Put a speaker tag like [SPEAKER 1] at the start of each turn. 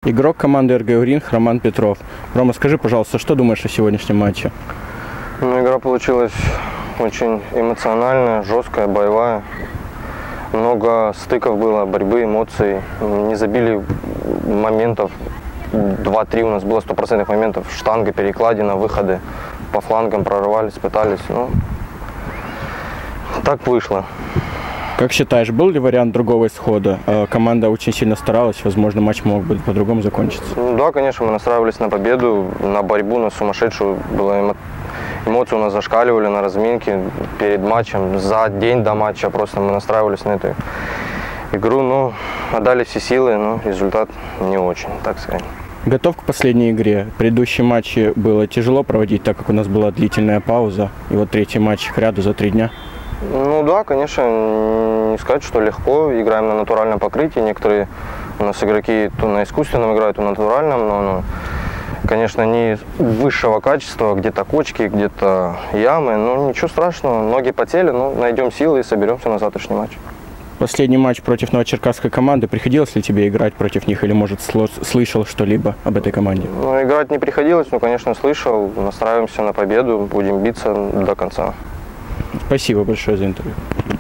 [SPEAKER 1] Игрок команды РГ «Уринг» Роман Петров. Рома, скажи, пожалуйста, что думаешь о сегодняшнем матче?
[SPEAKER 2] Игра получилась очень эмоциональная, жесткая, боевая. Много стыков было, борьбы, эмоций. Не забили моментов. 2-3 у нас было 100% моментов. Штанга, перекладина, выходы по флангам прорывались, пытались. Так вышло.
[SPEAKER 1] Как считаешь, был ли вариант другого исхода? Команда очень сильно старалась, возможно, матч мог бы по-другому закончиться.
[SPEAKER 2] Да, конечно, мы настраивались на победу, на борьбу, на сумасшедшую. Эмоции у нас зашкаливали на разминке перед матчем, за день до матча. Просто мы настраивались на эту игру, отдали все силы, но результат не очень, так сказать.
[SPEAKER 1] Готов к последней игре. Предыдущие матчи было тяжело проводить, так как у нас была длительная пауза. И вот третий матч к ряду за 3 дня.
[SPEAKER 2] Да, конечно, не сказать, что легко. Играем на натуральном покрытии. Некоторые у нас игроки то на искусственном играют, то на натуральном, но конечно, не высшего качества, где-то кочки, где-то ямы. Ничего страшного, ноги потели, найдем силы и соберемся на завтрашний матч.
[SPEAKER 1] Последний матч против новочеркасской команды. Приходилось ли тебе играть против них или, может, слышал что-либо об этой команде?
[SPEAKER 2] Играть не приходилось, но, конечно, слышал. Настраиваемся на победу, будем биться до конца.
[SPEAKER 1] Спасибо большое за интервью.